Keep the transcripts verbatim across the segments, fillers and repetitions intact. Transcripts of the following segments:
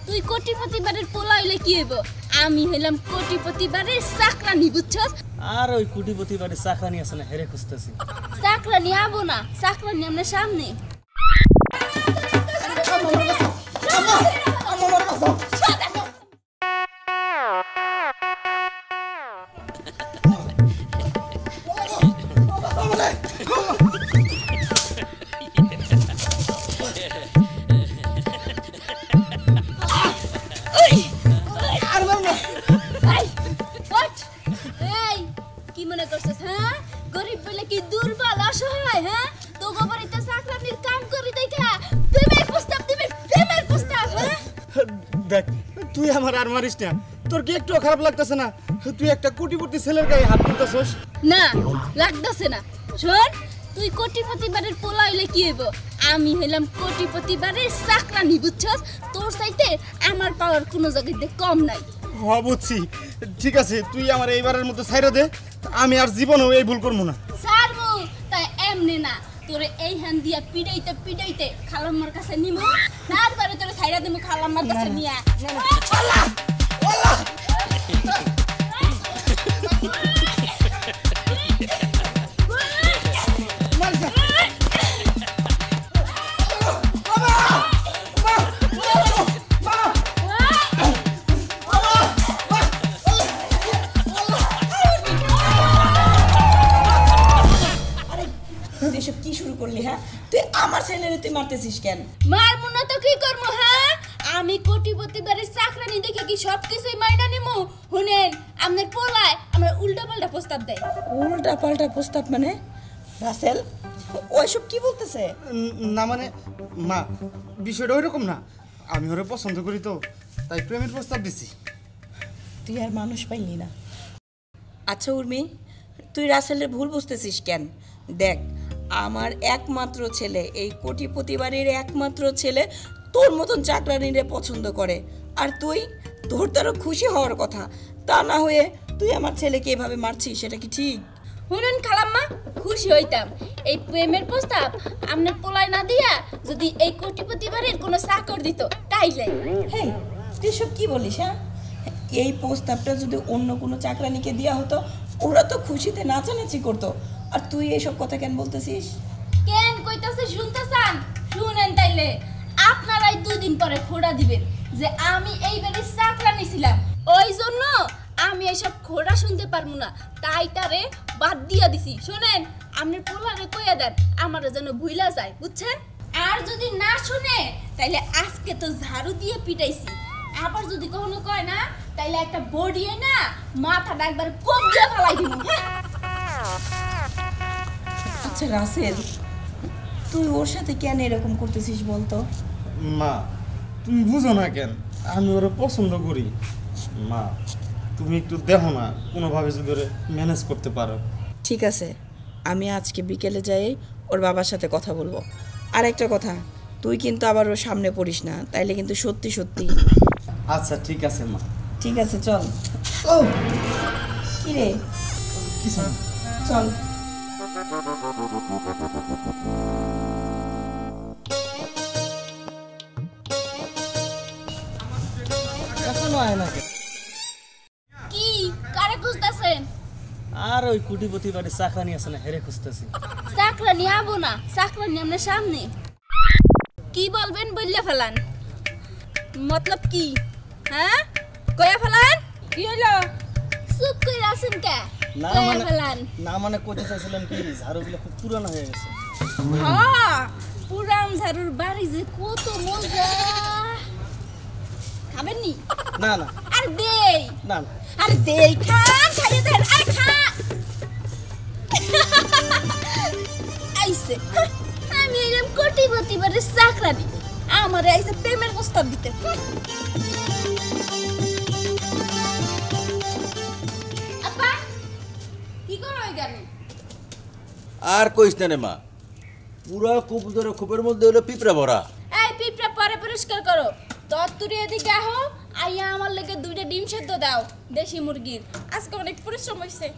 তুই কোটিপতি বাড়ির পোলা হইলে কি হইব আমি হইলাম কোটিপতি বাড়ির চাকরানি বুঝছস আর ওই কোটিপতি বাড়ির চাকরানি আছে না হেরে খুঁজতেছি চাকরানি আবো না চাকরানি আমার সামনে দেখ তুই আমার আর মারিস না তোর কি একটু খারাপ লাগতেছে না তুই একটা কোটিপতি ছেলের গায়ে হাত তুলতেছস না লাগতেছে না শোন তুই কোটিপতি বাড়ির পোলা হইলে কি হইব আমি হইলাম কোটিপতি বাড়ির চাকরানি বুঝছস তোর চাইতে আমার পাওয়ার কোনো জায়গাতে কম নাই হ্যাঁ বুঝছি ঠিক আছে তুই আমার এইবারের মতো ছাইরা দে আমি আর জীবনেও এই ভুল করবো না ছাড়বো তাই এমনি না তোরে এই হ্যান দিয়া পিড়াইতে পিড়াইতে খালাম্মার কাছে নিমু তারপরে তোরে ছাইরা দিমু খালাম্মার কাছে নিয়া আল্লাহ আল্লাহ এসব কি শুরু করলি হ্যাঁ তুই আমার ছেলেরে তুই মারতেছিস কেন মারমু না তো কি করবো হ্যাঁ আমি কোটিপতি বাড়ির চাকরানি দেখে কি সব কিছুই মাইনা নিমু শুনেন আপনার পোলায় আমার উল্টা পাল্টা প্রস্তাব দেয় উল্টা পাল্টা প্রস্তাব মানে রাসেল ওইসব কি বলতেছে না মানে মা বিষয়টা ওইরকম না আমি ওরে পছন্দ করি তো তাই প্রেমের প্রস্তাব দিছি তুই আর মানুষ পাইলি না আচ্ছা উর্মি তুই রাসেলের ভুল বুঝতেছিস কেন দেখ আমার একমাত্র ছেলে এই কোটিপতি বাড়ির একমাত্র ছেলে তোর মতন চাকরানিরে পছন্দ করে আর তুই তোর তারও খুশি হওয়ার কথা তা না হয়ে তুই আমার ছেলেকে এভাবে মারছিস সেটা কি ঠিক শুনেন খালাম্মা খুশি হইতাম এই প্রেমের প্রস্তাব আপনার পোলায় না দিয়া যদি এই কোটিপতি বাড়ির কোনো চাকর দিত তাইলে হ্যাঁ তুই সব কি বলিস হ্যাঁ এই প্রস্তাবটা যদি অন্য কোনো চাকরানিকে দেওয়া হতো ওরা তো খুশিতে নাচানাচি করতো আর তুই এইসব কথা কেন বলতেছিস কেন কইতাছে শুনতেছান শুনেন তাইলে আপনারাই দুই দিন পরে খোড়া দিবেন যে আমি এই বাড়ির চাকরানি ছিলাম ওই জন্য আমি এইসব খোড়া শুনতে পারবো না তাই তারে বাদ দিয়া দিছি শুনেন আপনি পোলারে কইয়া দেন আমারে যেন ভুইলা যায় বুঝছেন আর যদি না শুনে তাইলে আজকে তো ঝাড়ু দিয়ে পিটাইছি আবার যদি কখনো কয় না তাইলে একটা বডিয়ে না মাথাটা একবার কোপ দিয়ে ফেলাই দিব আচ্ছা রাসেল তুই ওর সাথে কেন এরকম করতেছিস বলতো মা তুমি বুঝো না কেন আমি ওরে পছন্দ করি মা তুমি একটু দেখো না কোনোভাবে যদি ওরে ম্যানেজ করতে পারো ঠিক আছে আমি আজকে বিকেলে যাই ওর বাবার সাথে কথা বলবো আর একটা কথা তুই কিন্তু আবার ওর সামনে পড়িস না তাইলে কিন্তু সত্যি সত্যি আচ্ছা ঠিক আছে মা ঠিক আছে চল ও কি রে কিছু না চল এখনো আয় না কি কারে খুঁজতেছেন আর ওই কোটিপতি বাড়ির চাকরানি আছে না হেরে খুঁজতেছি চাকরানি আবো না চাকরানি আপনার সামনে কি বলবেন বললে ফেলান মতলব কি হ্যাঁ কয়া ফেলান কি হলো চুপ করে আছেন কে না কয়া মানে ফেলান না মানে কইতে চাইছিলাম কি ঝাড়ুগুলো খুব পুরানো হয়ে গেছে হ্যাঁ পুরান ঝাড়ুর বাড়ি যে কত মজা খাবেন নি না না আর দেই না আর দেই খান খাইয়ে দেন আরে খা আইছে আমি এরকম কোটিপতি বাড়ির চাকরানি আমারে আইছে প্রেমের প্রস্তাব দিতে আপা কি করো এখানে আর কইস না রে মা পুরা কূপ ধরে কূপের মধ্যে হলো পিঁপড়া ভরা এই পিঁপড়া পরে পরিষ্কার করো তত্তুরি এদিকে আহো আইয়া আমার লেগে দুইটা ডিম সেদ্ধ দাও দেশি মুরগির আজকে অনেক পরিশ্রম হইছে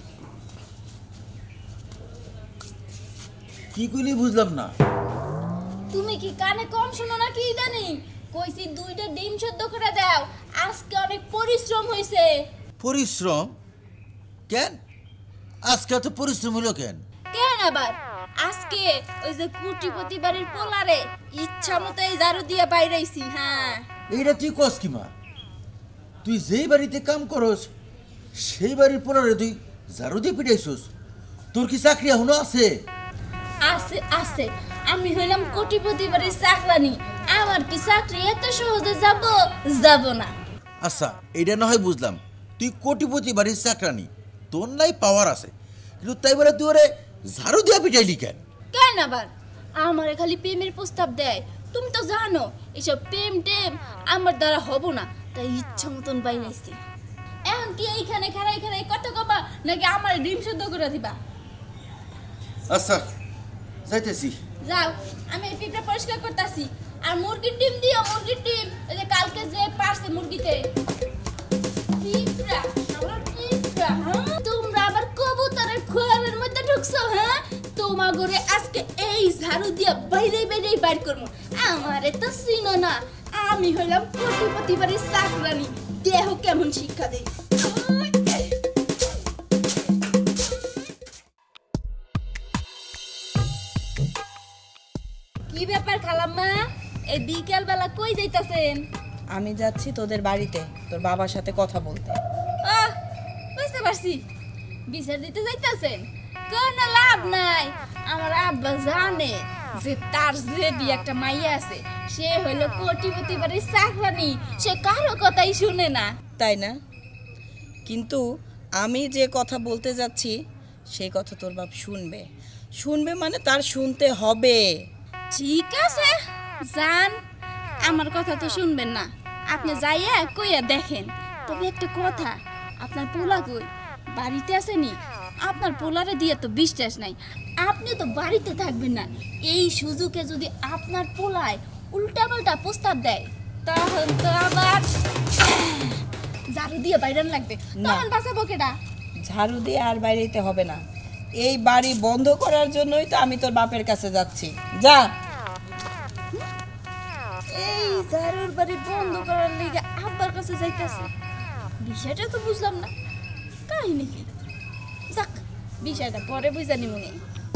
কি কইলি বুঝলাম না তুমি কি কানে কম শোনো নাকি ইদানি কইছি দুইটা ডিম সেদ্ধ করে দাও, আজকে অনেক পরিশ্রম হইছে। পরিশ্রম কেন? আজকে তো পরিশ্রম হলো কেন? কেন আবার? আজকে ওই যে কুটিপতি বাড়ির পোলারে ইচ্ছা মতো এই ঝাড়ু দিয়ে বাইরেছি। হ্যাঁ, এইটা তুই কস কি মা? তুই যেই বাড়িতে কাম করস সেই বাড়ির পরে তুই ঝাড়ু দিয়ে পিটাইছস? তোর কি চাকরি এখনো আছে? আছে আছে, আমি হইলাম কোটিপতি বাড়ির চাকরানি, আমার কি চাকরি এত সহজে যাব? যাব না। আচ্ছা, এইটা না হয় বুঝলাম তুই কোটিপতি বাড়ির চাকরানি, তোর নাই পাওয়ার আছে, কিন্তু তাই বলে তুই ওরে ঝাড়ু দিয়ে পিটাইলি কেন? কেন আবার? আমারে খালি প্রেমের প্রস্তাব দেয়। তুমি তো জানো এসব প্রেম টেম আমার দ্বারা হব না, তাই ইচ্ছা মতন বাইনাইছি। এখন কি এইখানে খারাই খারাই কত কবা, নাকি আমার ডিম শুদ্ধ করে দিবা? আচ্ছা যাইতেছি। যাও, আমি এই পিঁপড়া পরিষ্কার করতেছি। আর মুরগির ডিম দিও, মুরগির ডিম, এই যে কালকে যে পারছে মুরগিতে। পিঁপড়া, আমার পিঁপড়া, হ্যাঁ? তোমরা আবার কবুতরের খোয়ারের মধ্যে ঢুকছো, হ্যাঁ? তোমার ঘরে আজকে এই ঝাড়ু দিয়া বাইরে বাইরে বাইর করবো। আমারে তো চিনো না, আমি হইলাম কোটিপতি বাড়ির চাকরানি। দেহ কেমন শিক্ষা দেই। কি ব্যাপার খালাম্মা, এই বিকেল বেলা কই যাইতাছেন? আমি যাচ্ছি তোদের বাড়িতে তোর বাবার সাথে কথা বলতে। আহ, বুঝতে পারছি, বিচার দিতে যাইতাছেন। কোনো লাভ নাই, আমার আব্বা জানে যে তার যে বিয়ে একটা মাইয়া আছে, সে হইলো কোটিপতি বাড়ির চাকরানি, সে কারো কথাই শুনে না। তাই না? কিন্তু আমি যে কথা বলতে যাচ্ছি সেই কথা তোর বাপ শুনবে। শুনবে মানে তার শুনতে হবে। ঠিক আছে, যান, আমার কথা তো শুনবেন না, আপনি যাইয়া কইয়া দেখেন। তবে একটা কথা, আপনার পোলা কই? বাড়িতে আসেনি? আপনার পোলারে দিয়ে তো বিশ্বাস নাই, আপনি তো বাড়িতে থাকবেন না। এই সুযোগে যদি আপনার পোলায় উল্টা পাল্টা প্রস্তাব দেয়, তখন তো আবার ঝাড়ু দিয়ে বাইরে লাগবে। তখন বাঁচাবো কেডা? ঝাড়ু দিয়ে আর বাইরেতে হবে না, এই বাড়ি বন্ধ করার জন্যই তো আমি তোর বাপের কাছে যাচ্ছি। যা। এই ঝাড়ুর বাড়ি বন্ধ করার লিগে আব্বার কাছে যাইতাছে, বিষয়টা তো বুঝলাম না, কাহিনী কি? যাক, বিষয়টা পরে বুঝা নিমুনি।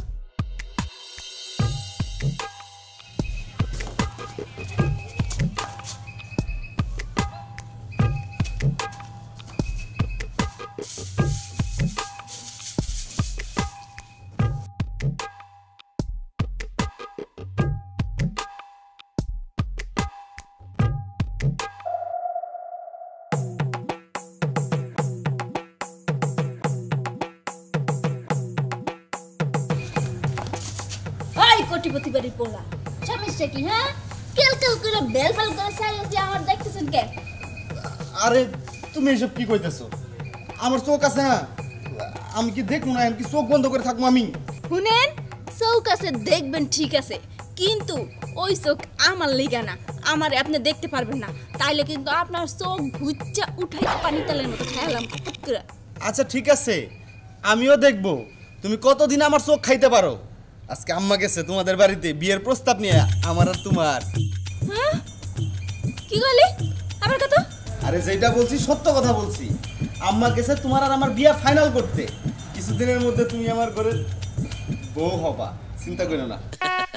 কোটিপতি বাড়ির পোলা, সমস্যা কি? হ্যাঁ, কেল কেল করে বেল বেল করে সাইলেন্স আমার দেখতেছেন কে? আরে তুমি এসব কি কইতেছো? আমার চোখ আছে না, আমি কি দেখবো না? আমি কি চোখ বন্ধ করে থাকবো? আমি শুনেন, চোখ আছে দেখবেন ঠিক আছে, কিন্তু ওই চোখ আমার লিগা না, আমারে আপনি দেখতে পারবেন না, তাইলে কিন্তু আপনার চোখ ঘুচ্চা উঠাই পানি তেলের মতো খেলাম। আচ্ছা ঠিক আছে, আমিও দেখবো তুমি কতদিন আমার চোখ খাইতে পারো। আজকে আম্মা গেছে তোমাদের বাড়িতে বিয়ের প্রস্তাব নিয়ে, আমার আর তোমার। হ্যাঁ, কি বলি আমার কথা? আরে যেটা বলছি সত্য কথা বলছি। আম্মা গেছে তোমার আর আমার বিয়ে ফাইনাল করতে, কিছুদিনের মধ্যে তুমি আমার ঘরে বউ হবা, চিন্তা করো না।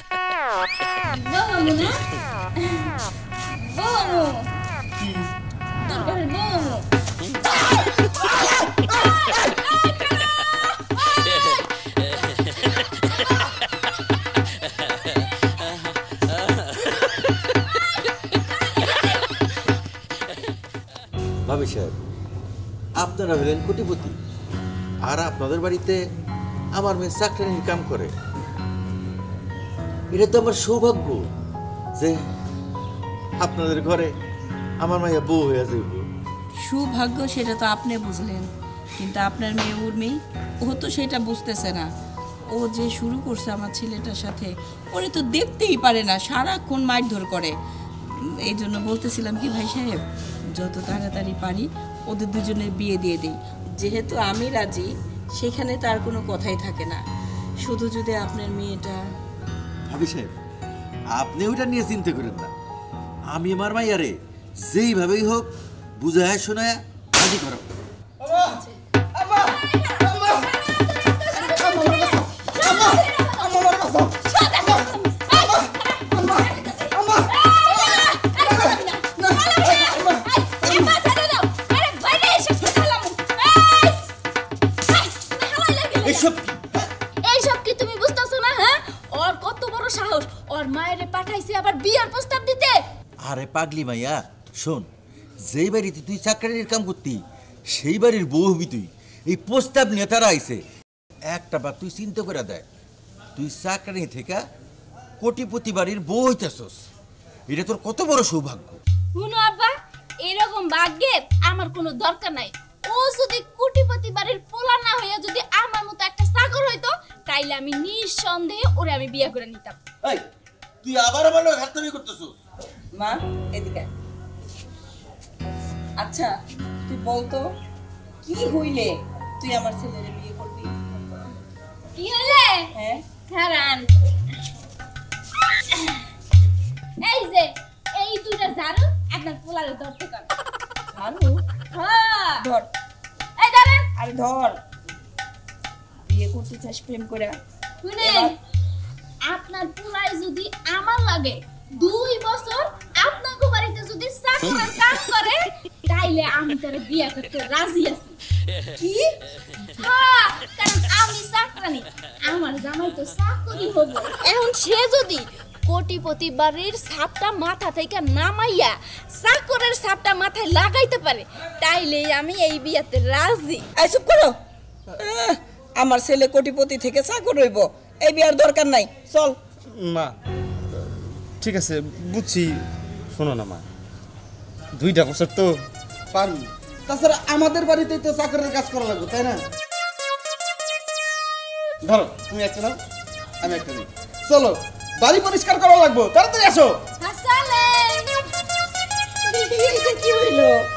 বউ না, বউ কি তোর ঘরে বউ? ভাবি সাহেব, আপনারা হলেন কোটিপতি, আর আপনাদের বাড়িতে আমার মেয়ে চাকরানির কাম করে। এটা তো আমার সৌভাগ্য যে আপনাদের ঘরে আমার মাইয়া বউ হয়ে যাইব। সুভাগ্য সেটা তো আপনি বুঝলেন, কিন্তু আপনার মেয়ে উর্মি, ও তো সেটা বুঝতেছে না। ও যে শুরু করছে আমার ছেলেটার সাথে, ওরে তো দেখতেই পারে না, সারাক্ষণ মারধর করে। এই জন্য বলতেছিলাম কি ভাই সাহেব, যত তাড়াতাড়ি পারি ওদের দুজনের বিয়ে দিয়ে দিই। যেহেতু আমি রাজি, সেখানে তার কোনো কথাই থাকে না। শুধু যদি আপনার মেয়েটা। ভাবি সাহেব, আপনি ওইটা নিয়ে চিন্তা করেন না, আমি আমার মাইয়ারে যেইভাবেই হোক বুঝায় শোনায় রাজি করো। এইসব কি তুমি বুঝতেছো না? হ্যাঁ, ওর কত বড় সাহস, ওর মায়েরে পাঠাইছে আবার বিয়ার প্রস্তাব দিতে। আরে পাগলি মাইয়া শোন, যেই বাড়িতে তুই চাকরির কাম করতি সেই বাড়ির বউ হবি তুই। এই প্রস্তাব নিয়ে তারা আইছে, একটা বার তুই চিন্তা করে দেয়, তুই চাকরি থেকে কোটিপতি বাড়ির বউ হইতেছস, এটা তোর কত বড় সৌভাগ্য। শুনো আব্বা, এরকম ভাগ্যের আমার কোনো দরকার নাই। ও যদি কোটিপতি বাড়ির পোলা না হইয়া যদি আমার মতো একটা চাকর হইতো, তাইলে আমি নিঃসন্দেহে ওরে আমি বিয়ে করে নিতাম। এই তুই আবার আমার লগে হাততালি করতেছস? মা এদিকে আয়। আচ্ছা তুই বলতো কি হইলে তুই আমার ছেলের বিয়ে করবি? কি হইলে? হ্যাঁ খারান, এই যে এই দুইটা ঝাড়ু আপনার পোলারে ধরতে কর। ঝাড়ু? হ্যাঁ, ধর। এই ধরেন। আরে ধর, বিয়ে করতে চাস প্রেম করে? শুনেন, আপনার পোলাই যদি আমার লাগে দুই বছর আপনাকে বাড়িতে যদি চাকরের কাজ করে, তাইলে আমি তারে বিয়ে করতে রাজি আছি। কি? হ্যাঁ, কারণ আমি চাকরানি, আমার জামাই তো চাকরি হবো। এখন সে যদি কোটিপতি বাড়ির ছাপটা মাথা থেকে নামাইয়া চাকরের ছাপটা মাথায় লাগাইতে পারে, তাইলে আমি এই বিয়েতে রাজি। এই চুপ করো। আহ, আমার ছেলে কোটিপতি থেকে চাকর হইব, এই বিয়ার দরকার নাই, চল। মা ঠিক আছে বুঝছি, শোনো না মা, দুইটা বছর তো পারবি, তাছাড়া আমাদের বাড়িতেই তো চাকরের কাজ করা লাগবে, তাই না? ধরো তুমি একটা নাও, আমি একটা নিই, চলো বাড়ি পরিষ্কার করা লাগবো, তাড়াতাড়ি আসো। আসলে কি হইলো?